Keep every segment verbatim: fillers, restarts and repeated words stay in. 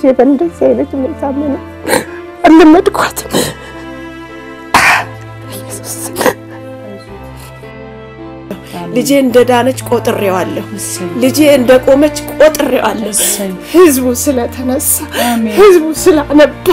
ልጄ በእንደዚህ አይነት ሁኔታ ምን አልመድኳት ልጄ እንደዳነች ቆጥሬዋለሁ ልጄ እንደቆመች ቆጥሬዋለሁ ህዝቡ ስለተነሳ ህዝቡ ስላነባ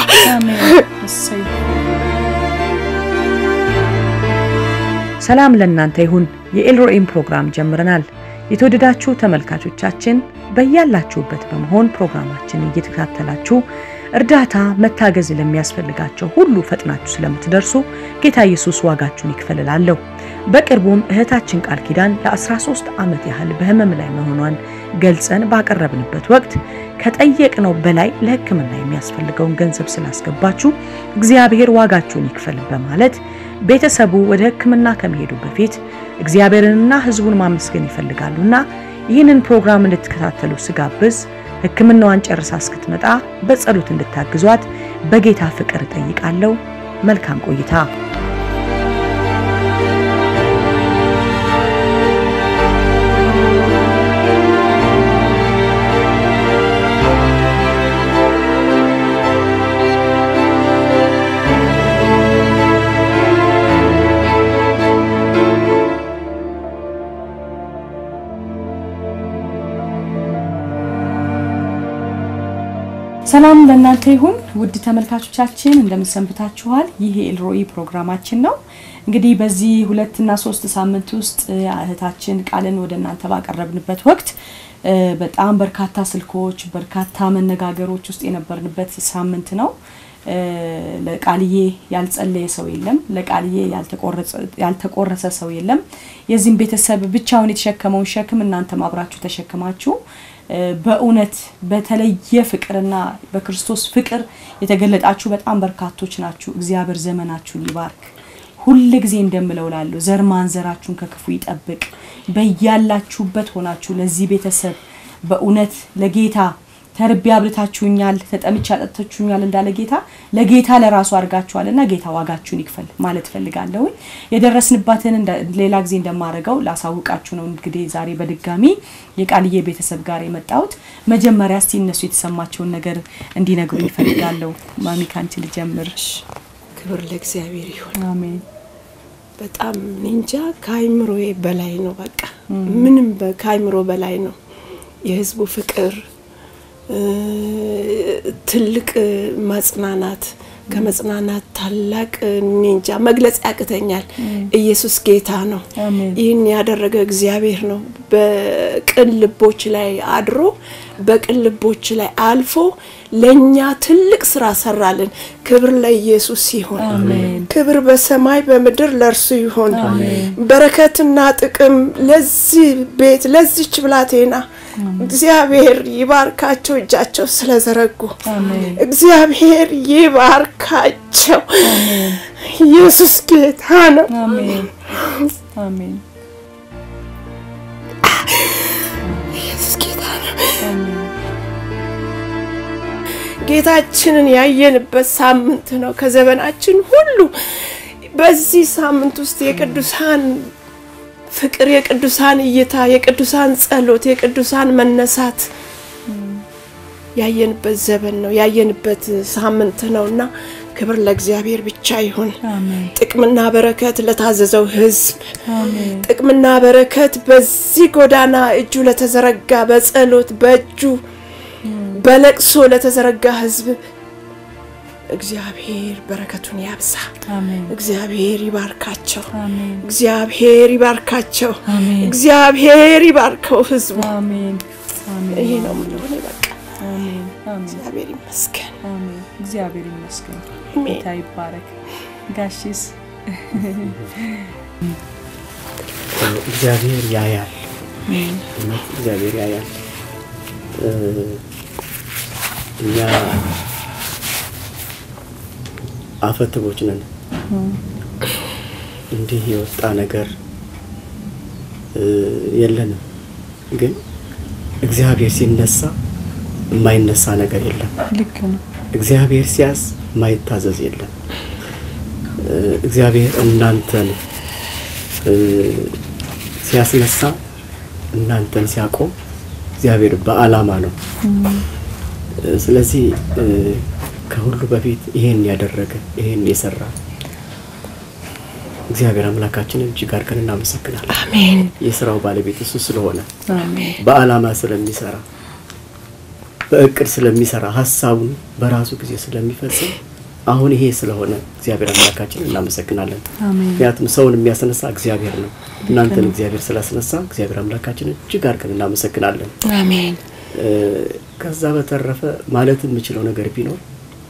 ሰላም ለእናንተ ይሁን የኤልሮኤም ፕሮግራም ጀምረናል የተወደዳችሁ ተመልካቾቻችን በእያላችሁበት በመሆን ፕሮግራማችን እየተከታተላችሁ እርዳታ መታገዝ ለሚያስፈልጋቸው ሁሉ ፈጥናችሁ ስለምትደርሱ ጌታ ኢየሱስ ዋጋችሁን ይክፈልላል በቅርቡም እህታችን ቃል ኪዳን ለ13 ዓመት ያህል በህመም ላይ መሆኗን ገልጸን ባቀረብንበት ወቅት ከጠየቅነው በላይ ለህክምና የሚያስፈልገውን ገንዘብ ስላስገባችሁ እግዚአብሔር ዋጋችሁን ይክፈል በማለት ቤተሰቡ ወደ ህክምና ከመሄዱ በፊት እግዚአብሔርንና ህዝቡን ማመስገን ይፈልጋሉና ይህንን ፕሮግራም እንድትከታተሉ ስጋብዝ ህክምናዋን ጨርሳ እስክትመጣ በጸሎት እንድታግዟት በጌታ ፍቅር ጠይቃለሁ መልካም ቆይታ ሰላም ለእናንተ ይሁን ውድ ተመልካቾቻችን እንደምሰንብታችኋል ይሄ ኤልሮኢ ፕሮግራማችን ነው እንግዲህ በዚህ ሁለት እና ሶስት ሳምንት ውስጥ እህታችን ቃልን ወደናንተ ባቀረብንበት ወቅት በጣም በርካታ ስልኮች በርካታ መነጋገሮች ውስጥ የነበርንበት ሳምንት ነው ለቃልዬ ያልጸለየ ሰው የለም ለቃልዬ ያልተቆረጸ ያልተቆረሰ ሰው የለም የዚህም ቤተሰብ ብቻውን የተሸከመው ሸክም እናንተ ማብራችሁ ተሸክማችሁ በእውነት በተለየ ፍቅርና በክርስቶስ ፍቅር የተገለጣችሁ በጣም በርካቶች ናችሁ እግዚአብሔር ዘመናችሁን ይባርክ ሁሉ ጊዜ እንደምለውላለው ዘር ማንዘራችሁን ከክፉ ይጠብቅ በእያላችሁበት ሆናችሁ ለዚህ ቤተሰብ በእውነት ለጌታ ተርቢ አብልታችሁኛል ተጠምቻ አጠጥታችሁኛል እንዳለ ጌታ ለጌታ ለራሱ አርጋችኋልና ጌታ ዋጋችሁን ይክፈል ማለት ፈልጋለሁ የደረስንባትን ሌላ ጊዜ እንደማረጋው ላሳውቃችሁ ነው እንግዲህ ዛሬ በድጋሚ የቃልዬ ቤተሰብ ጋር የመጣሁት መጀመሪያ እስቲ እነሱ የተሰማቸውን ነገር እንዲነግሩ ይፈልጋለሁ ማሚ ካንቺ ልጀምር ክብር ለእግዚአብሔር ይሁን አሜን በጣም እንጃ ካይምሮዬ በላይ ነው በቃ ምንም በካይምሮ በላይ ነው የህዝቡ ፍቅር ትልቅ ማጽናናት ከመጽናናት ታላቅ ንንጃ መግለጽ ያቅተኛል ኢየሱስ ጌታ ነው ይህን ያደረገ እግዚአብሔር ነው በቅን ልቦች ላይ አድሮ በቅን ልቦች ላይ አልፎ ለኛ ትልቅ ስራ ሰራልን ክብር ለኢየሱስ ይሁን ክብር በሰማይ በመድር ለርሱ ይሁን በረከትና ጥቅም ለዚህ ቤት ለዚህች ብላቴና እግዚአብሔር ይባርካቸው እጃቸው ስለዘረጉ እግዚአብሔር ይባርካቸው ኢየሱስ ጌታ ነው አሜን አሜን ኢየሱስ ጌታ ነው ጌታችንን ያየንበት ሳምንት ነው ከዘመናችን ሁሉ በዚህ ሳምንት ውስጥ የቅዱሳን ፍቅር የቅዱሳን እይታ የቅዱሳን ጸሎት የቅዱሳን መነሳት ያየንበት ዘመን ነው ያየንበት ሳምንት ነውና ክብር ለእግዚአብሔር ብቻ ይሁን አሜን ጥቅምና በረከት ለታዘዘው ህዝብ አሜን ጥቅምና በረከት በዚህ ጎዳና እጁ ለተዘረጋ በጸሎት በእጁ በለቅሶ ለተዘረጋ ህዝብ እግዚአብሔር በረከቱን ያብዛ አሜን እግዚአብሔር ይባርካቸው አሜን እግዚአብሔር ይባርካቸው አሜን እግዚአብሔር ይባርከው ህዝቡ አሜን አሜን ይሄ ነው ምንድነው በቃ አሜን አሜን እግዚአብሔር ይመስገን አሜን እግዚአብሔር ይመስገን ጌታ ይባረክ ጋሽስ እግዚአብሔር ያያል እግዚአብሔር ያያል እኛ አፈትቦች ነን እንዲህ የወጣ ነገር የለንም ግን እግዚአብሔር ሲነሳ የማይነሳ ነገር የለም ልክ ነው እግዚአብሔር ሲያዝ ማይታዘዝ የለም እግዚአብሔር እናንተን ሲያስነሳ እናንተን ሲያቆም እግዚአብሔር በአላማ ነው ስለዚህ ከሁሉ በፊት ይሄን ያደረገ ይሄን የሰራ እግዚአብሔር አምላካችንን እጅግ አድርገን እናመሰግናለን። አሜን። የሥራው ባለቤት እሱ ስለሆነ አሜን። በዓላማ ስለሚሰራ በእቅድ ስለሚሰራ ሐሳቡን በራሱ ጊዜ ስለሚፈጽም አሁን ይሄ ስለሆነ እግዚአብሔር አምላካችንን እናመሰግናለን። አሜን። ምክንያቱም ሰውን የሚያስነሳ እግዚአብሔር ነው። እናንተን እግዚአብሔር ስላስነሳ እግዚአብሔር አምላካችንን እጅግ አድርገን እናመሰግናለን። አሜን። ከዛ በተረፈ ማለት የምችለው ነገር ቢኖር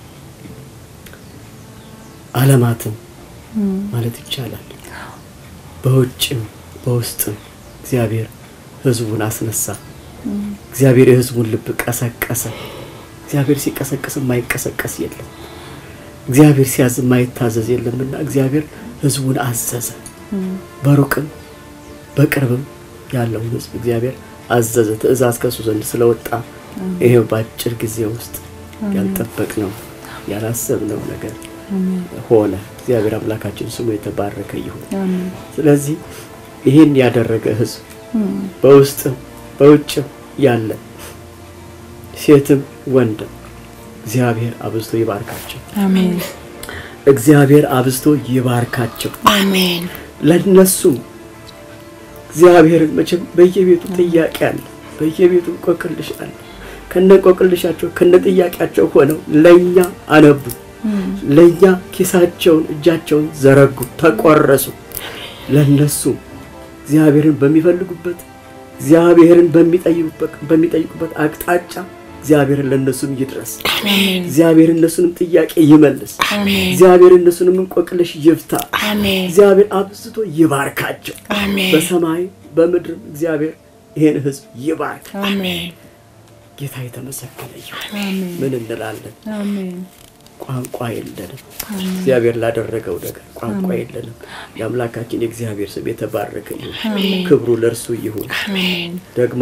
ዓለማትን ማለት ይቻላል በውጭም በውስጥም እግዚአብሔር ሕዝቡን አስነሳ። እግዚአብሔር የሕዝቡን ልብ ቀሰቀሰ። እግዚአብሔር ሲቀሰቀስ የማይቀሰቀስ የለም። እግዚአብሔር ሲያዝ የማይታዘዝ የለምና እግዚአብሔር ሕዝቡን አዘዘ። በሩቅም በቅርብም ያለው ሕዝብ እግዚአብሔር አዘዘ። ትእዛዝ ከሱ ዘንድ ስለወጣ ይሄው ባጭር ጊዜ ውስጥ ያልጠበቅነው ያላሰብነው ነገር ሆነ። እግዚአብሔር አምላካችን ስሙ የተባረከ ይሁን። አሜን። ስለዚህ ይሄን ያደረገ ሕዝብ በውስጥም በውጭም ያለ ሴትም ወንድም እግዚአብሔር አብዝቶ ይባርካቸው። አሜን። እግዚአብሔር አብዝቶ ይባርካቸው። አሜን። ለነሱ እግዚአብሔር መቼም በየቤቱ ጥያቄ አለ፣ በየቤቱ ቆቅልሽ አለ። ከነ ቆቅልሻቸው ከነ ጥያቄያቸው ሆነው ለኛ አነቡ፣ ለኛ ኪሳቸውን እጃቸውን ዘረጉ፣ ተቆረሱ። ለነሱ እግዚአብሔርን በሚፈልጉበት እግዚአብሔርን በሚጠይቁበት በሚጠይቁበት አቅጣጫ እግዚአብሔር ለነሱም ይድረስ። አሜን። እግዚአብሔር እነሱንም ጥያቄ ይመልስ። አሜን። እግዚአብሔር እነሱንም እንቆቅልሽ ይፍታ። አሜን። እግዚአብሔር አብዝቶ ይባርካቸው። አሜን። በሰማይ በምድር እግዚአብሔር ይሄን ሕዝብ ይባርክ። አሜን። ጌታ የተመሰገነ ይሁን። አሜን። ምን እንላለን? አሜን። ቋንቋ የለንም። እግዚአብሔር ላደረገው ነገር ቋንቋ የለንም። የአምላካችን የእግዚአብሔር ስም የተባረከ ይሁን። ክብሩ ለእርሱ ይሁን። አሜን። ደግሞ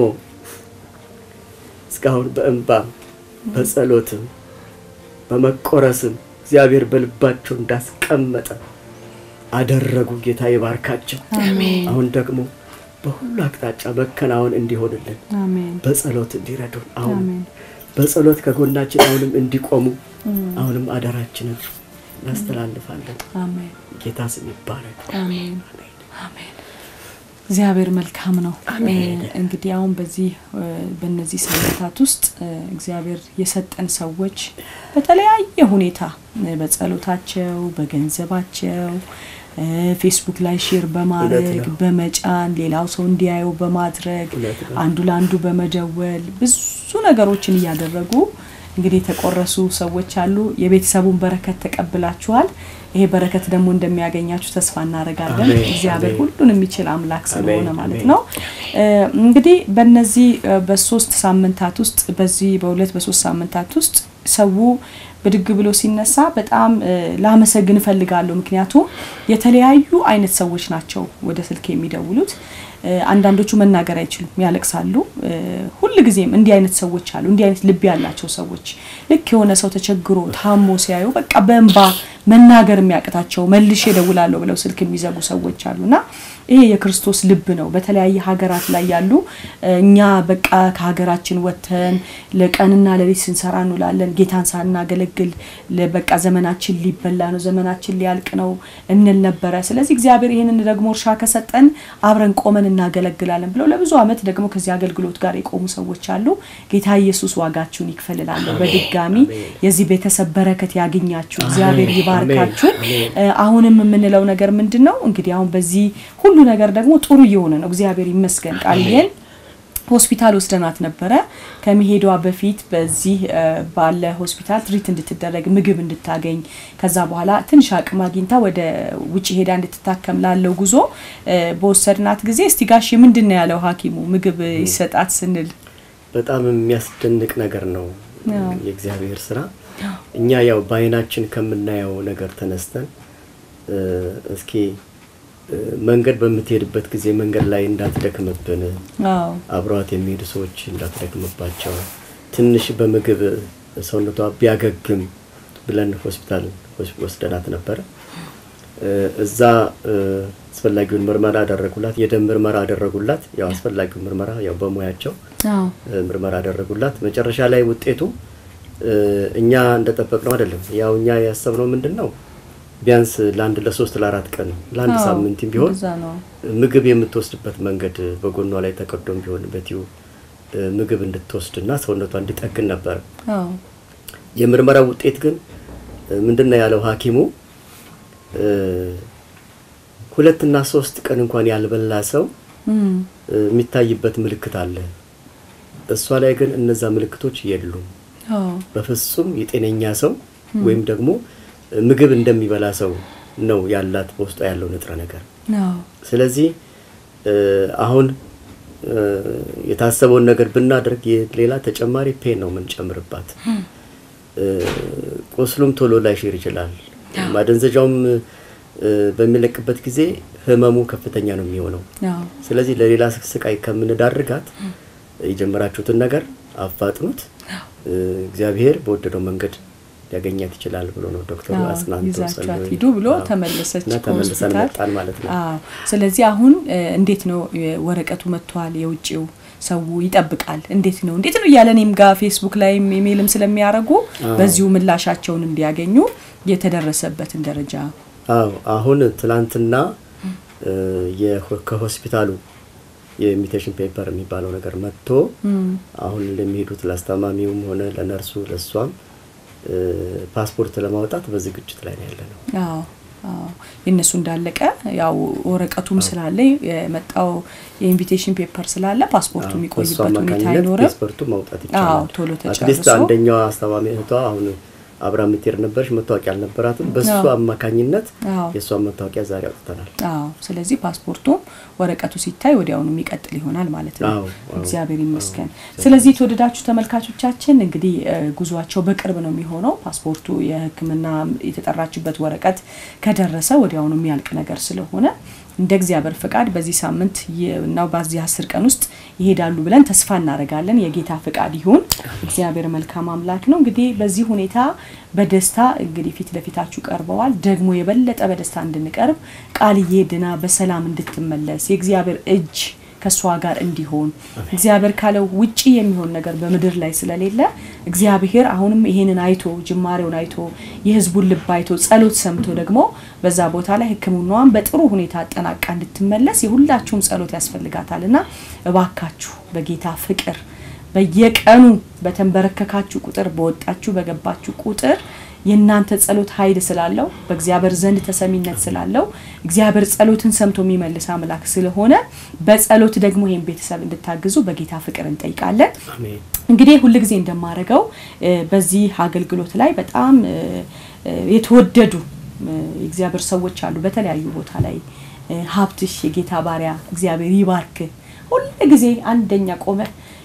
እስካሁን በእንባም በጸሎትም በመቆረስም እግዚአብሔር በልባቸው እንዳስቀመጠ አደረጉ። ጌታ ይባርካቸው። አሜን። አሁን ደግሞ በሁሉ አቅጣጫ መከናወን እንዲሆንልን አሜን። በጸሎት እንዲረዱን አሁን አሜን። በጸሎት ከጎናችን አሁንም እንዲቆሙ አሁንም አደራችንን እናስተላልፋለን። አሜን። ጌታ ስም ይባረክ። አሜን። አሜን። እግዚአብሔር መልካም ነው። እንግዲህ አሁን በዚህ በእነዚህ ሳምንታት ውስጥ እግዚአብሔር የሰጠን ሰዎች በተለያየ ሁኔታ በጸሎታቸው በገንዘባቸው ፌስቡክ ላይ ሼር በማድረግ በመጫን ሌላው ሰው እንዲያየው በማድረግ አንዱ ለአንዱ በመደወል ብዙ ነገሮችን ያደረጉ እንግዲህ ተቆረሱ ሰዎች አሉ። የቤተሰቡን በረከት ተቀብላችኋል። ይሄ በረከት ደግሞ እንደሚያገኛችሁ ተስፋ እናረጋለን። እግዚአብሔር ሁሉን የሚችል አምላክ ስለሆነ ማለት ነው። እንግዲህ በእነዚህ በሶስት ሳምንታት ውስጥ በዚህ በሁለት በሶስት ሳምንታት ውስጥ ሰው በድግ ብሎ ሲነሳ በጣም ላመሰግን ፈልጋለሁ። ምክንያቱም የተለያዩ አይነት ሰዎች ናቸው ወደ ስልክ የሚደውሉት። አንዳንዶቹ መናገር አይችሉም፣ ያለቅሳሉ። ሁሉ ጊዜም እንዲህ አይነት ሰዎች አሉ፣ እንዲህ አይነት ልብ ያላቸው ሰዎች ልክ የሆነ ሰው ተቸግሮ ታሞ ሲያዩ በቃ በእንባ መናገር የሚያቀታቸው መልሼ ደውላለሁ ብለው ስልክ የሚዘጉ ሰዎች አሉና ይሄ የክርስቶስ ልብ ነው። በተለያየ ሀገራት ላይ ያሉ እኛ በቃ ከሀገራችን ወተን ለቀንና ለሊት ስንሰራ እንውላለን፣ ጌታን ሳናገለግል ለበቃ ዘመናችን ሊበላ ነው፣ ዘመናችን ሊያልቅ ነው እንል ነበር። ስለዚህ እግዚአብሔር ይሄንን ደግሞ እርሻ ከሰጠን አብረን ቆመን እናገለግላለን ብለው ለብዙ አመት ደግሞ ከዚህ አገልግሎት ጋር የቆሙ ሰዎች አሉ። ጌታ ኢየሱስ ዋጋችሁን ይክፈልላል። በድጋሚ የዚህ ቤተሰብ በረከት ያገኛችሁ፣ እግዚአብሔር ይባርካችሁ። አሁንም የምንለው ነገር ምንድነው? እንግዲህ አሁን በዚህ ሁሉ ነገር ደግሞ ጥሩ እየሆነ ነው፣ እግዚአብሔር ይመስገን። ቃልየን ሆስፒታል ወስደናት ነበር። ከመሄዷ በፊት በዚህ ባለ ሆስፒታል ትሪት እንድትደረግ ምግብ እንድታገኝ ከዛ በኋላ ትንሽ አቅም አግኝታ ወደ ውጪ ሄዳ እንድትታከም ላለው ጉዞ በወሰድናት ጊዜ እስቲ ጋሽ ምንድነው ያለው ሐኪሙ ምግብ ይሰጣት ስንል በጣም የሚያስደንቅ ነገር ነው የእግዚአብሔር ስራ። እኛ ያው ባይናችን ከምናየው ነገር ተነስተን እስኪ መንገድ በምትሄድበት ጊዜ መንገድ ላይ እንዳትደክምብን፣ አዎ አብሯት የሚሄዱ ሰዎች እንዳትደክምባቸው፣ ትንሽ በምግብ ሰውነቷ ቢያገግም ብለን ሆስፒታል ወስደናት ነበር። እዛ አስፈላጊውን ምርመራ አደረጉላት፣ የደም ምርመራ አደረጉላት። ያው አስፈላጊውን ምርመራ ያው በሙያቸው አዎ ምርመራ አደረጉላት። መጨረሻ ላይ ውጤቱ እኛ እንደተጠበቅነው አይደለም ያው እኛ ያሰብነው ምንድነው ቢያንስ ለአንድ ለሶስት ለአራት ቀን ለአንድ ሳምንትም ቢሆን ምግብ የምትወስድበት መንገድ በጎኗ ላይ ተቀዶም ቢሆን በቲዩ ምግብ እንድትወስድና ሰውነቷ እንድጠግን ነበር አዎ የምርመራ ውጤት ግን ምንድነው ያለው ሐኪሙ ሁለት እና ሶስት ቀን እንኳን ያልበላ ሰው የሚታይበት ምልክት አለ እሷ ላይ ግን እነዛ ምልክቶች የሉም አዎ በፍጹም የጤነኛ ሰው ወይም ደግሞ ምግብ እንደሚበላ ሰው ነው ያላት በውስጧ ያለው ንጥረ ነገር አዎ ስለዚህ አሁን የታሰበውን ነገር ብናደርግ ሌላ ተጨማሪ ፔን ነው ምን ጨምርባት ቁስሉም ቶሎ ላይ ሽር ይችላል ማደንዘጃውም በሚለቅበት ጊዜ ህመሙ ከፍተኛ ነው የሚሆነው አዎ ስለዚህ ለሌላ ስቃይ ከምንዳርጋት የጀመራችሁትን ነገር አፋጥኑት እግዚአብሔር በወደደው መንገድ ያገኛት ይችላል ብሎ ነው ዶክተሩ አስናንቶ ሰለይ ሂዱ ብሎ ተመለሰች ተመለሰን መጣን ማለት ነው አዎ ስለዚህ አሁን እንዴት ነው ወረቀቱ መጥቷል የውጪው ሰው ይጠብቃል እንዴት ነው እንዴት ነው ያለኔም ጋር ፌስቡክ ላይ ኢሜልም ስለሚያረጉ በዚሁ ምላሻቸውን እንዲያገኙ የተደረሰበትን ደረጃ አዎ አሁን ትላንትና የከሆስፒታሉ የኢንቪቴሽን ፔፐር የሚባለው ነገር መጥቶ አሁን ለሚሄዱት ላስተማሚውም ሆነ ለነርሱ ለሷም ፓስፖርት ለማውጣት በዝግጅት ላይ ነው ያለነው አዎ አዎ እነሱ እንዳለቀ ያው ወረቀቱም ስላለ የመጣው የኢንቪቴሽን ፔፐር ስላለ ፓስፖርቱ የሚቆይበት ሁኔታ አይኖርም ፓስፖርቱ ማውጣት ይችላል አዎ ቶሎ ተጨርሶ አትሊስት አንደኛው አስተማሚ እህቷ አሁን አብራም ምትር ነበርሽ መታወቂያ አልነበራትም በሱ አማካኝነት የሷ መታወቂያ ዛሬ አውጥተናል አዎ ስለዚህ ፓስፖርቱ ወረቀቱ ሲታይ ወዲያውኑ የሚቀጥል ይሆናል ማለት ነው እግዚአብሔር ይመስገን ስለዚህ ተወደዳችሁ ተመልካቾቻችን እንግዲህ ጉዟቸው በቅርብ ነው የሚሆነው ፓስፖርቱ የህክምና የተጠራችበት ወረቀት ከደረሰ ወዲያውኑ የሚያልቅ ነገር ስለሆነ እንደ እግዚአብሔር ፍቃድ በዚህ ሳምንት ነው በዚህ አስር ቀን ውስጥ ይሄዳሉ ብለን ተስፋ እናረጋለን የጌታ ፍቃድ ይሁን እግዚአብሔር መልካም አምላክ ነው እንግዲህ በዚህ ሁኔታ በደስታ እንግዲህ ፊት ለፊታችሁ ቀርበዋል ደግሞ የበለጠ በደስታ እንድንቀርብ ቃልዬ ድና በሰላም እንድትመለስ የእግዚአብሔር እጅ ከሷ ጋር እንዲሆን እግዚአብሔር ካለው ውጪ የሚሆን ነገር በመድር ላይ ስለሌለ እግዚአብሔር አሁንም ይሄንን አይቶ ጅማሬውን አይቶ የህዝቡን ልብ አይቶ ጸሎት ሰምቶ ደግሞ በዛ ቦታ ላይ ህክምናዋን በጥሩ ሁኔታ አጠናቃ እንድትመለስ የሁላችሁም ጸሎት ያስፈልጋታልና እባካችሁ በጌታ ፍቅር በየቀኑ በተንበረከካችሁ ቁጥር በወጣችሁ በገባችሁ ቁጥር የናንተ ጸሎት ኃይል ስላለው በእግዚአብሔር ዘንድ ተሰሚነት ስላለው እግዚአብሔር ጸሎትን ሰምቶ የሚመልስ አምላክ ስለሆነ በጸሎት ደግሞ ይሄን ቤተሰብ እንድታግዙ በጌታ ፍቅር እንጠይቃለን አሜን እንግዲህ ሁሉ ጊዜ እንደማረጋው በዚህ አገልግሎት ላይ በጣም የተወደዱ እግዚአብሔር ሰዎች አሉ በተለያዩ ቦታ ላይ ሀብትሽ የጌታ ባሪያ እግዚአብሔር ይባርክ ሁሉ ጊዜ አንደኛ ቆመ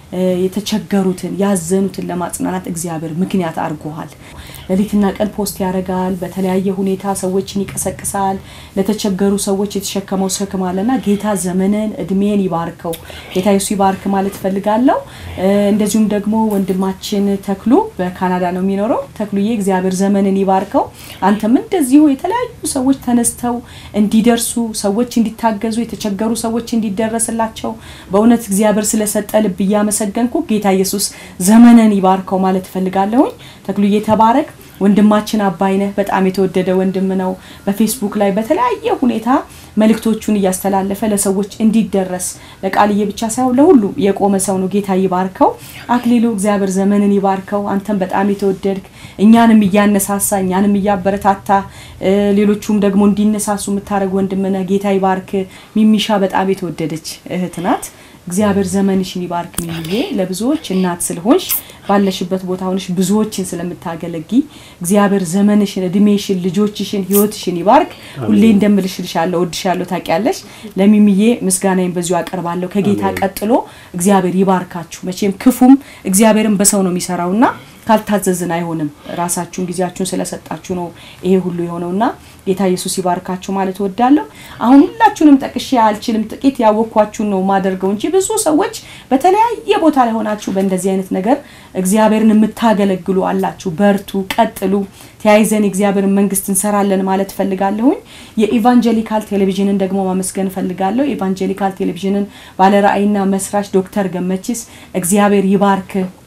የተቸገሩትን ያዘኑትን ለማጽናናት እግዚአብሔር ምክንያት አርጓል ለሊትና ቀን ፖስት ያረጋል በተለያየ ሁኔታ ሰዎችን ይቀሰቅሳል ለተቸገሩ ሰዎች የተሸከመው ሸክም አለና ጌታ ዘመንን እድሜን ይባርከው ጌታ ኢየሱስ ይባርክ ማለት ፈልጋለሁ እንደዚሁም ደግሞ ወንድማችን ተክሉ በካናዳ ነው የሚኖረው ተክሉዬ እግዚአብሔር ዘመንን ይባርከው አንተም እንደዚሁ የተለያዩ ሰዎች ተነስተው እንዲደርሱ ሰዎች እንዲታገዙ የተቸገሩ ሰዎች እንዲደረስላቸው በእውነት እግዚአብሔር ስለሰጠ ልብ ያመሰገንኩ ጌታ ኢየሱስ ዘመንን ይባርከው ማለት ፈልጋለሁ ተክሉዬ ተባረክ ወንድማችን አባይነህ በጣም የተወደደ ወንድም ነው በፌስቡክ ላይ በተለያየ ሁኔታ መልእክቶቹን ያስተላለፈ ለሰዎች እንዲደረስ ለቃልዬ ብቻ ሳይሆን ለሁሉ የቆመ ሰው ነው ጌታ ይባርከው አክሊሉ እግዚአብሔር ዘመንን ይባርከው አንተም በጣም የተወደድክ እኛንም ያነሳሳ እኛንም ያበረታታ ሌሎቹም ደግሞ እንዲነሳሱ መታረግ ወንድምና ጌታ ይባርክ ሚሚሻ በጣም የተወደደች እህት ናት እግዚአብሔር ዘመንሽን ይባርክ ሚሚዬ ለብዙዎች እናት ስለሆንሽ ባለሽበት ቦታ ሆነሽ ብዙዎችን ስለምታገለጊ እግዚአብሔር ዘመንሽን እድሜሽን ልጆችሽን ህይወትሽን ይባርክ ሁሌ እንደምልሽልሻለሁ ወድሻለሁ ታቂያለሽ ለሚሚዬ ምስጋናዬን በዚሁ አቀርባለሁ ከጌታ ቀጥሎ እግዚአብሔር ይባርካችሁ መቼም ክፉም እግዚአብሔርን በሰው ነው የሚሰራውና ካልታዘዝን አይሆንም ራሳችሁን ጊዜያችሁን ስለሰጣችሁ ነው ይሄ ሁሉ የሆነውና ጌታ ኢየሱስ ይባርካችሁ ማለት ወዳለሁ አሁን ሁላችሁንም ጠቅሼ አልችልም ጥቂት ያወኳችሁ ነው ማደርገው እንጂ ብዙ ሰዎች በተለያየ ቦታ ላይ ሆናችሁ በእንደዚህ አይነት ነገር እግዚአብሔርን የምታገለግሉ አላችሁ በርቱ ቀጥሉ ተያይዘን እግዚአብሔርን መንግስት እንሰራለን ማለት ፈልጋለሁ የኢቫንጀሊካል ቴሌቪዥንን ደግሞ ማመስገን ፈልጋለሁ ኢቫንጀሊካል ቴሌቪዥንን ባለ ራእይና መስራች ዶክተር ገመቺስ እግዚአብሔር ይባርክ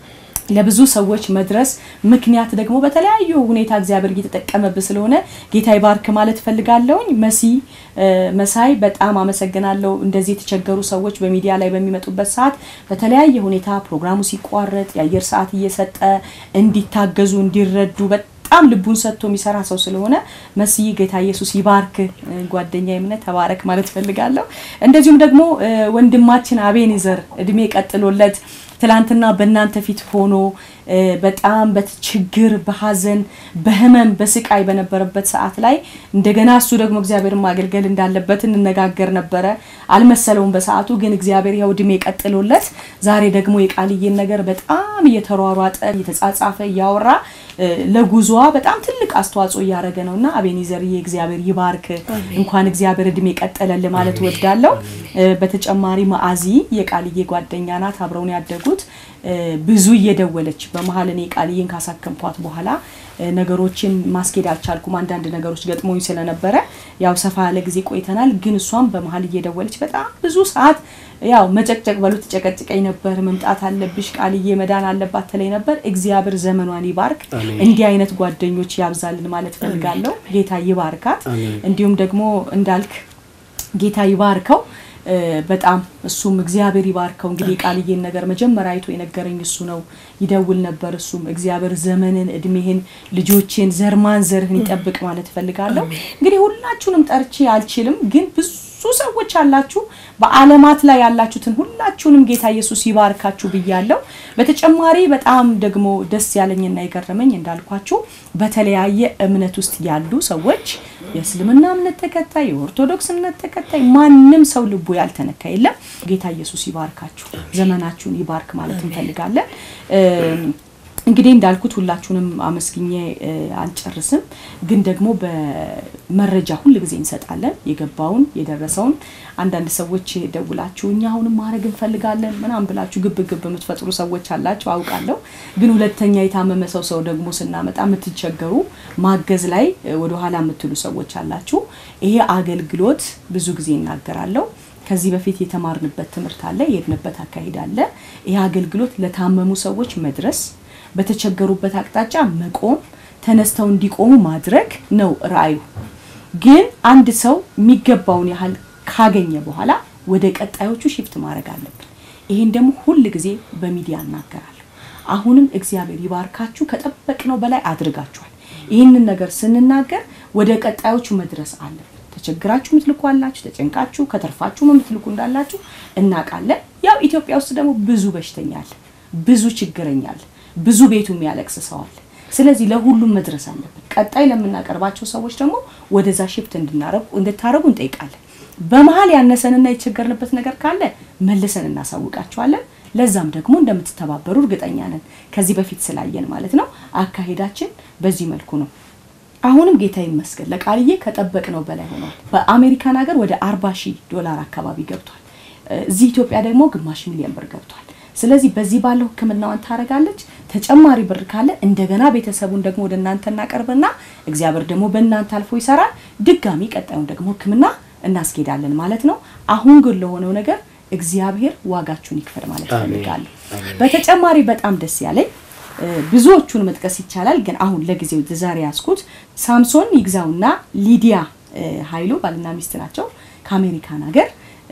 ለብዙ ሰዎች መድረስ ምክንያት ደግሞ በተለያዩ ሁኔታ እግዚአብሔር እየተጠቀመበት ስለሆነ ጌታ ይባርክ ማለት ፈልጋለሁኝ። መሲ መሳይ በጣም አመሰግናለሁ። እንደዚህ የተቸገሩ ሰዎች በሚዲያ ላይ በሚመጡበት ሰዓት በተለያየ ሁኔታ ፕሮግራሙ ሲቋረጥ የአየር ሰዓት እየሰጠ እንዲታገዙ እንዲረዱ በጣም ልቡን ሰጥቶ የሚሰራ ሰው ስለሆነ መሲ ጌታ ኢየሱስ ይባርክ ጓደኛዬ እምነት ተባረክ ማለት ፈልጋለሁ። እንደዚሁም ደግሞ ወንድማችን አቤኒዘር እድሜ ቀጥሎለት ትላንትና በእናንተ ፊት ሆኖ በጣም በችግር በሐዘን በህመም በስቃይ በነበረበት ሰዓት ላይ እንደገና እሱ ደግሞ እግዚአብሔርን ማገልገል እንዳለበት እንነጋገር ነበር። አልመሰለውም በሰዓቱ ግን እግዚአብሔር ያው እድሜ ቀጥሎለት ዛሬ ደግሞ የቃልዬን ነገር በጣም እየተሯሯጠ እየተጻጻፈ ያወራ ለጉዞዋ በጣም ትልቅ አስተዋጽኦ ያደረገ ነውና አቤኒዘር የእግዚአብሔር ይባርክ እንኳን እግዚአብሔር እድሜ ቀጠለለ ማለት ወዳለው። በተጨማሪ ማአዚ የቃልዬ ጓደኛ ናት አብረውን ያደጉት ብዙ እየደወለች በመሃል እኔ ቃልዬን ካሳከምኳት በኋላ ነገሮችን ማስኬድ አልቻልኩም አንዳንድ ነገሮች ገጥሞኝ ስለነበረ ያው ሰፋ ያለ ጊዜ ቆይተናል። ግን እሷም በመሃል እየደወለች በጣም ብዙ ሰዓት ያው መጨቅጨቅ ባሉት ተጨቀጨቀኝ ነበር። መምጣት አለብሽ ቃልዬ መዳን አለባት ተለይ ነበር። እግዚአብሔር ዘመኗን ይባርክ እንዲህ አይነት ጓደኞች ያብዛልን ማለት ፈልጋለሁ። ጌታ ይባርካት። እንዲሁም ደግሞ እንዳልክ ጌታ ይባርከው በጣም እሱም እግዚአብሔር ይባርከው። እንግዲህ ቃልዬን ነገር መጀመሪያ አይቶ የነገረኝ እሱ ነው። ይደውል ነበር እሱም እግዚአብሔር ዘመንን እድሜህን ልጆችን ዘርማን ዘርህን ይጠብቅ ማለት ፈልጋለሁ። እንግዲህ ሁላችሁንም ጠርቼ አልችልም ግን ብዙ ሰዎች አላችሁ በአለማት ላይ ያላችሁትን ሁላችሁንም ጌታ ኢየሱስ ይባርካችሁ ብያለሁ። በተጨማሪ በጣም ደግሞ ደስ ያለኝና ይገረመኝ እንዳልኳችሁ በተለያየ እምነት ውስጥ ያሉ ሰዎች የእስልምና እምነት ተከታይ የኦርቶዶክስ እምነት ተከታይ ማንንም ሰው ልቡ ያልተነካ የለም። ጌታ ኢየሱስ ይባርካችሁ ዘመናችሁን ይባርክ ማለት እንፈልጋለን። እንግዲህ እንዳልኩት ሁላችሁንም አመስግኜ አልጨርስም ግን ደግሞ በመረጃ ሁሉ ጊዜ እንሰጣለን የገባውን የደረሰውን። አንዳንድ ሰዎች ደውላችሁኛ አሁንም ማረግ እንፈልጋለን ምናም ብላችሁ ግብ ግብ የምትፈጥሩ ሰዎች አላችሁ አውቃለሁ። ግን ሁለተኛ የታመመ ሰው ሰው ደግሞ ስናመጣ የምትቸገሩ ማገዝ ላይ ወደ ኋላ የምትሉ ሰዎች አላችሁ። ይሄ አገልግሎት ብዙ ጊዜ እናገራለሁ ከዚህ በፊት የተማርንበት ትምህርት አለ የሄድንበት አካሄድ አለ። ይሄ አገልግሎት ለታመሙ ሰዎች መድረስ በተቸገሩበት አቅጣጫ መቆም ተነስተው እንዲቆሙ ማድረግ ነው ራእዩ። ግን አንድ ሰው የሚገባውን ያህል ካገኘ በኋላ ወደ ቀጣዮቹ ሽፍት ማድረግ አለበት። ይሄን ደግሞ ሁሉ ጊዜ በሚዲያ እናገራለሁ። አሁንም እግዚአብሔር ይባርካችሁ ከጠበቅነው በላይ አድርጋችኋል። ይሄንን ነገር ስንናገር ወደ ቀጣዮቹ መድረስ አለበት። ተቸግራችሁ ምትልኩአላችሁ ተጨንቃችሁ ከተርፋችሁ ምትልኩ እንዳላችሁ እናቃለን። ያው ኢትዮጵያ ውስጥ ደግሞ ብዙ በሽተኛል ብዙ ችግረኛል ብዙ ቤቱ የሚያለቅስ ሰው አለ። ስለዚህ ለሁሉም መድረስ አለበት። ቀጣይ ለምናቀርባቸው ሰዎች ደግሞ ወደዛ ሽፍት እንድናረጉ እንድታረጉ እንጠይቃለን። በመሃል ያነሰንና የቸገርንበት ነገር ካለ መልሰን እናሳውቃችኋለን። ለዛም ደግሞ እንደምትተባበሩ እርግጠኛ ነን ከዚህ በፊት ስላየን ማለት ነው። አካሄዳችን በዚህ መልኩ ነው። አሁንም ጌታ ይመስገን ለቃልዬ ከጠበቅነው በላይ ሆኗል። በአሜሪካን ሀገር ወደ አርባ ሺህ ዶላር አካባቢ ገብቷል። እዚህ ኢትዮጵያ ደግሞ ግማሽ ሚሊዮን ብር ገብቷል። ስለዚህ በዚህ ባለው ህክምናውን ታረጋለች። ተጨማሪ ብር ካለ እንደገና ቤተሰቡን ደግሞ ወደ እናንተ እናቀርብና እግዚአብሔር ደግሞ በእናንተ አልፎ ይሰራል። ድጋሚ ቀጣዩን ደግሞ ህክምና እናስኬዳለን ማለት ነው። አሁን ግን ለሆነው ነገር እግዚአብሔር ዋጋችሁን ይክፈል ማለት ፈልጋለሁ። በተጨማሪ በጣም ደስ ያለኝ ብዙዎቹን መጥቀስ ይቻላል ግን አሁን ለጊዜው ዛሬ ያስኩት ሳምሶን ይግዛውና ሊዲያ ኃይሉ ባልና ሚስት ናቸው ከአሜሪካን ሀገር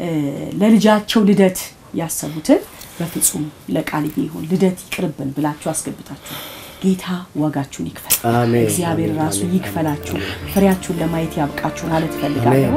ለልጃቸው ልደት ያሰቡትን በፍጹም ለቃልዬ ይሁን ልደት ይቅርብን ብላችሁ አስገብታችሁ ጌታ ዋጋችሁን ይክፈል። እግዚአብሔር ራሱ ይክፈላችሁ ፍሬያችሁን ለማየት ያብቃችሁ ማለት ፈልጋለሁ።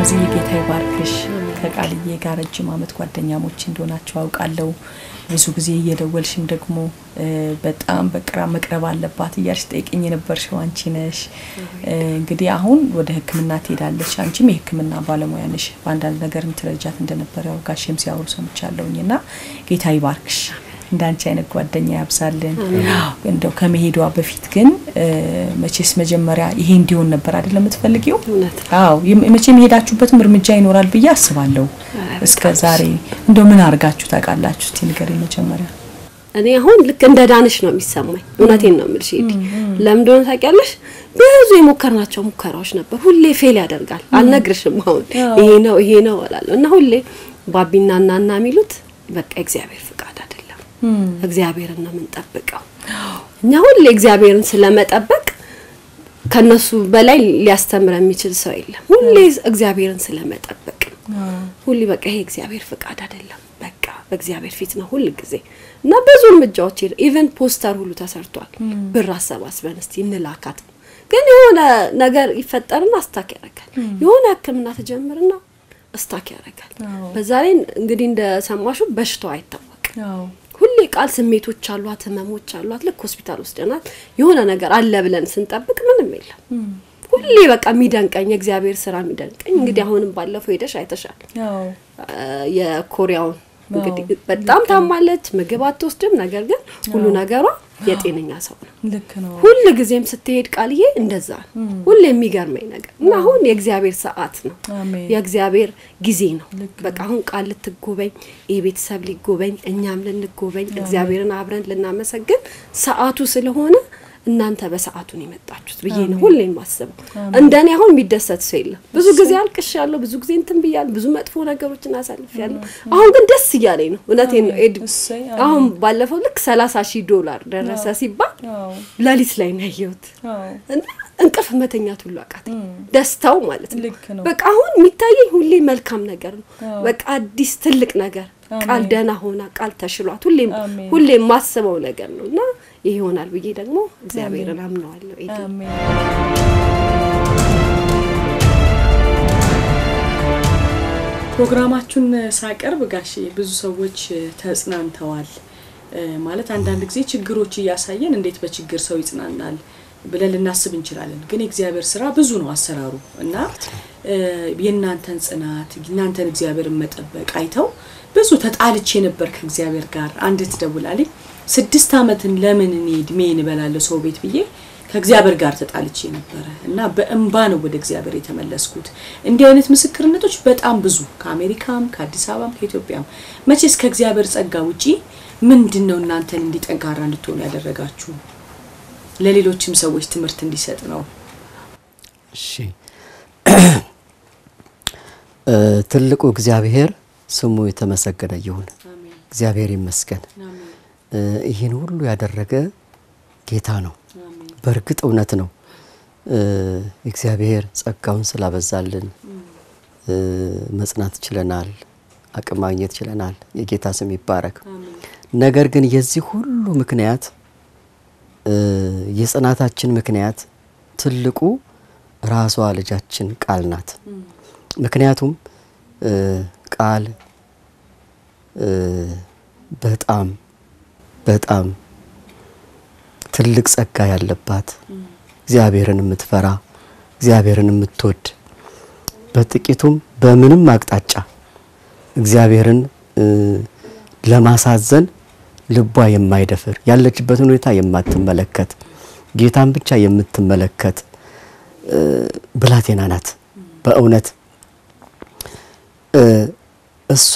ስለዚህ ጌታ ይባርክሽ ከቃልዬ ጋር ረጅም አመት ጓደኛሞች እንደሆናችሁ አውቃለሁ ብዙ ጊዜ እየደወልሽም ደግሞ በጣም በቅራ መቅረብ አለባት እያልሽ ጠይቅኝ ነበርሽው አንቺ ነሽ እንግዲህ አሁን ወደ ህክምና ትሄዳለሽ አንቺም የህክምና ባለሙያ ነሽ በአንዳንድ ነገርም ትረጃት እንደነበር ያው ጋሽም ሲያወሩ ሰምቻለሁኝና ጌታ ይባርክሽ እንዳንቺ አይነት ጓደኛ ያብዛልን እንደው ከመሄዷ በፊት ግን መቼስ መጀመሪያ ይሄ እንዲሆን ነበር አይደለም የምትፈልጊው አዎ መቼም ሄዳችሁበት ምርምጃ ይኖራል ብዬ አስባለሁ እስከ ዛሬ እንደው ምን አርጋችሁ ታቃላችሁ እስቲ ንገሪ መጀመሪያ እኔ አሁን ልክ እንደ ዳንሽ ነው የሚሰማኝ እውነቴን ነው የምልሽ ይዲ ለምንድነው ታውቂያለሽ ብዙ የሞከርናቸው ሙከራዎች ነበር ሁሌ ፌል ያደርጋል አልነግርሽም አሁን ይሄ ነው ይሄ ነው አላለሁ እና ሁሌ ባቢና እናና የሚሉት በቃ እግዚአብሔር ፍቃድ አይደለም እግዚአብሔርን ነው የምንጠብቀው እኛ ሁሌ እግዚአብሔርን ስለመጠበቅ ከነሱ በላይ ሊያስተምር የሚችል ሰው የለም ሁሌ እግዚአብሔርን ስለመጠበቅ ሁሌ በቃ ይሄ እግዚአብሔር ፍቃድ አይደለም በቃ በእግዚአብሔር ፊት ነው ሁሉ ጊዜ እና ብዙ ምጃዎች ኢቨን ፖስተር ሁሉ ተሰርቷል ብር አሰባስበን እስቲ እንላካት ግን የሆነ ነገር ይፈጠርና አስታክ ያደርጋል የሆነ ህክምና ተጀምርና አስታክ ያደርጋል በዛ ላይ እንግዲህ እንደሰማሹ በሽታው አይታወቅም ሁሌ ቃል ስሜቶች አሏት ህመሞች አሏት ለክ ሆስፒታል ወስደናት የሆነ ነገር አለ ብለን ስንጠብቅ ምንም የለም ሁሌ በቃ ሚደንቀኝ እግዚአብሔር ስራ ሚደንቀኝ እንግዲህ አሁንም ባለፈው ሄደሽ አይተሻል የኮሪያው እንግዲህ በጣም ታማለች ምግብ አትወስድም ነገር ግን ሁሉ ነገሯ የጤነኛ ሰው ነው ልክ ነው ሁሉ ጊዜም ስትሄድ ቃልዬ እንደዛ ሁሉ የሚገርመኝ ነገር እና አሁን የእግዚአብሔር ሰዓት ነው የእግዚአብሔር ጊዜ ነው በቃ አሁን ቃል ልትጎበኝ የቤተሰብ ሊጎበኝ እኛም ልንጎበኝ እግዚአብሔርን አብረን ልናመሰግን ሰዓቱ ስለሆነ እናንተ በሰዓቱ ነው የመጣችሁት ብዬ ነው ሁሌም ማስበው እንደኔ አሁን የሚደሰት ሰው የለም ብዙ ጊዜ አልቅሻለሁ ብዙ ጊዜ እንትን ብያለሁ ብዙ መጥፎ ነገሮችን አሳልፌያለሁ አሁን ግን ደስ ይያለኝ ነው እውነቴን ነው ኤድ አሁን ባለፈው ልክ ሰላሳ ሺህ ዶላር ደረሰ ሲባል ላሊት ላይ ነው ያየሁት እና እንቅልፍ መተኛት ሁሉ አቃተኝ ደስታው ማለት ነው በቃ አሁን የሚታየኝ ሁሌ መልካም ነገር ነው በቃ አዲስ ትልቅ ነገር ቃል ደና ሆና ቃል ተሽሏት ሁሌ ሁሌ ማስበው ነገር ነውና ይሆናል ብዬ ደግሞ እግዚአብሔርን አምነዋለሁ ኤዲ አሜን ፕሮግራማችን ሳቀርብ ጋሼ ብዙ ሰዎች ተጽናንተዋል ማለት አንዳንድ ጊዜ ችግሮች ያሳየን እንዴት በችግር ሰው ይጽናናል ብለን ልናስብ እንችላለን ግን እግዚአብሔር ስራ ብዙ ነው አሰራሩ እና የናንተን ጽናት የናንተን እግዚአብሔርን መጠበቅ አይተው ብዙ ተጣልቼ ነበር ከእግዚአብሔር ጋር አንድ ተደውላልኝ ስድስት አመትን ለምን እኔ እድሜን በላለ ሰው ቤት ብዬ ከእግዚአብሔር ጋር ተጣልቼ ነበር እና በእንባ ነው ወደ እግዚአብሔር የተመለስኩት እንዲህ አይነት ምስክርነቶች በጣም ብዙ ከአሜሪካም ከአዲስ አበባም ከኢትዮጵያም መቼስ ከእግዚአብሔር ጸጋ ውጪ ምንድነው እናንተን እንዲጠንካራ እንድትሆኑ ያደረጋችሁ ለሌሎችም ሰዎች ትምህርት እንዲሰጥ ነው እሺ ትልቁ እግዚአብሔር ስሙ የተመሰገነ ይሁን አሜን እግዚአብሔር ይመስገን አሜን ይሄን ሁሉ ያደረገ ጌታ ነው አሜን በርግጥ እውነት ነው እግዚአብሔር ጸጋውን ስላበዛልን መጽናት ይችላል አቅም ማግኘት ይችላል የጌታ ስም ይባረክ አሜን ነገር ግን የዚህ ሁሉ ምክንያት የጽናታችን ምክንያት ትልቁ ራሷ ልጃችን ቃል ናት ምክንያቱም ቃል በጣም በጣም ትልቅ ጸጋ ያለባት እግዚአብሔርን የምትፈራ እግዚአብሔርን የምትወድ በጥቂቱም በምንም አቅጣጫ እግዚአብሔርን ለማሳዘን ልቧ የማይደፍር ያለችበትን ሁኔታ የማትመለከት ጌታን ብቻ የምትመለከት ብላቴና ናት በእውነት እሷ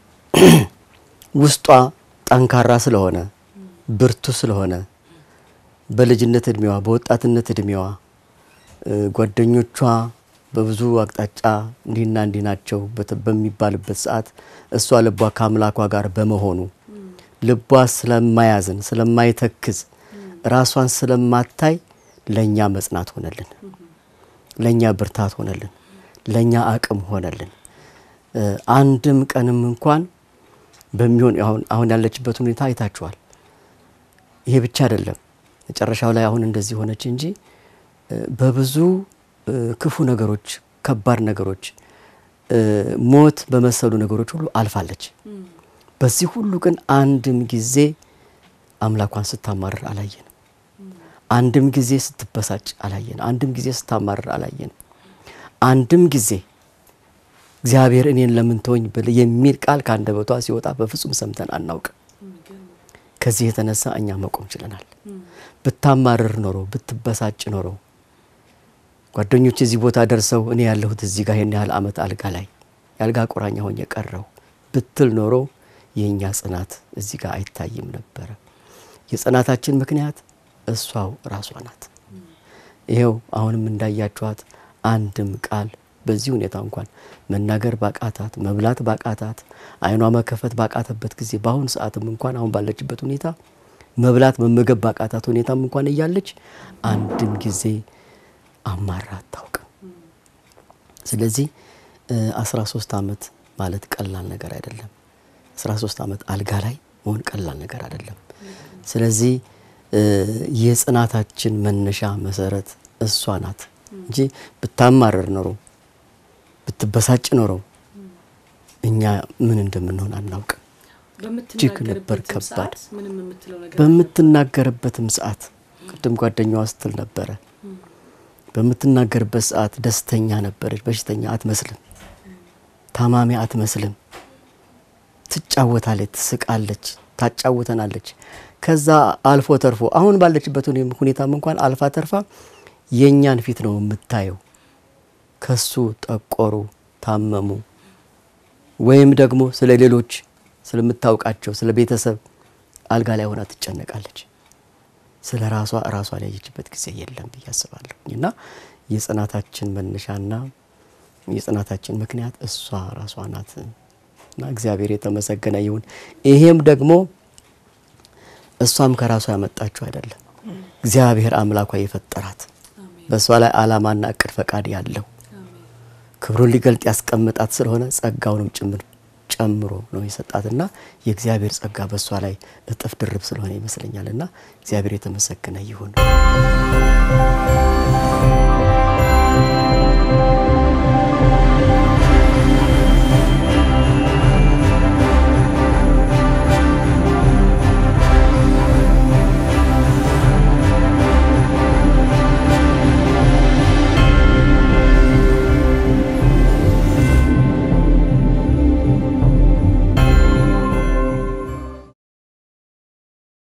ውስጧ ጠንካራ ስለሆነ ብርቱ ስለሆነ በልጅነት እድሜዋ በወጣትነት እድሜዋ ጓደኞቿ በብዙ አቅጣጫ እንዲና እንዲናቸው በሚባልበት ሰዓት እሷ ልቧ ከአምላኳ ጋር በመሆኑ ልቧ ስለማያዝን ስለማይተክዝ ራሷን ስለማታይ ለኛ መጽናት ሆነልን ለኛ ብርታት ሆነልን ለኛ አቅም ሆነልን አንድም ቀንም እንኳን በሚሆን አሁን አሁን ያለችበት ሁኔታ አይታችኋል ይሄ ብቻ አይደለም መጨረሻው ላይ አሁን እንደዚህ ሆነች እንጂ በብዙ ክፉ ነገሮች ከባድ ነገሮች ሞት በመሰሉ ነገሮች ሁሉ አልፋለች በዚህ ሁሉ ግን አንድም ጊዜ አምላኳን ስታማርር አላየንም አንድም ጊዜ ስትበሳጭ አላየንም አንድም ጊዜ ስታማርር አላየንም አንድም ጊዜ እግዚአብሔር እኔን ለምን ተወኝ በለ የሚል ቃል ካንደበቷ ሲወጣ በፍጹም ሰምተን አናውቅ ከዚህ የተነሳ እኛ መቆም ችለናል ብታማርር ኖሮ ብትበሳጭ ኖሮ ጓደኞች እዚህ ቦታ ደርሰው እኔ ያለሁት እዚህ ጋር የኔ ያህል አመት አልጋ ላይ ያልጋ ቁራኛ ሆኜ ቀረው ብትል ኖሮ የኛ ጽናት እዚህ ጋር አይታይም ነበር የጽናታችን ምክንያት እሷው ራሷ ናት ይሄው አሁንም እንዳያችኋት አንድም ቃል በዚህ ሁኔታ እንኳን መናገር ባቃታት መብላት ባቃታት አይኗ መከፈት ባቃተበት ጊዜ ባሁን ሰዓትም እንኳን አሁን ባለችበት ሁኔታ መብላት መመገብ ባቃታት ሁኔታም እንኳን እያለች አንድም ጊዜ አማራት ታውቅ ስለዚህ አስራ ሶስት አመት ማለት ቀላል ነገር አይደለም አስራ ሶስት አመት አልጋ ላይ መሆን ቀላል ነገር አይደለም ስለዚህ የጽናታችን መነሻ መሰረት እሷ ናት እንጂ ብታማረር ኖሮ ብትበሳጭ ኖሮ እኛ ምን እንደምንሆን አናውቅ በምትናገርበት ከባድ ምንም የምትለው ነገር በምትናገርበትም ሰዓት ቅድም ጓደኛዋ ስትል ነበር በምትናገርበት ሰዓት ደስተኛ ነበረች በሽተኛ አትመስልም ታማሚ አትመስልም ትጫወታለች ትስቃለች ታጫውተናለች ከዛ አልፎ ተርፎ አሁን ባለችበት ሁኔታም እንኳን አልፋ ተርፋ የኛን ፊት ነው የምታየው ከሱ ጠቆሩ ታመሙ ወይም ደግሞ ስለሌሎች ስለምታውቃቸው ስለቤተሰብ አልጋ ላይ ሆና ትጨነቃለች ስለራሷ ራሷ ላይ ያየችበት ጊዜ የለም በያስባለሁና የጽናታችን መነሻና የጽናታችን ምክንያት እሷ ራሷ ናትና እግዚአብሔር የተመሰገነ ይሁን ይሄም ደግሞ እሷም ከራሷ ያመጣችው አይደለም እግዚአብሔር አምላኳ የፈጠራት በሷ ላይ ዓላማና እቅድ ፈቃድ ያለው ክብሩን ሊገልጥ ያስቀምጣት ስለሆነ ጸጋውንም ጭምር ጨምሮ ነው የሰጣትና የእግዚአብሔር ጸጋ በሷ ላይ እጥፍ ድርብ ስለሆነ ይመስለኛልና እግዚአብሔር የተመሰገነ ይሁን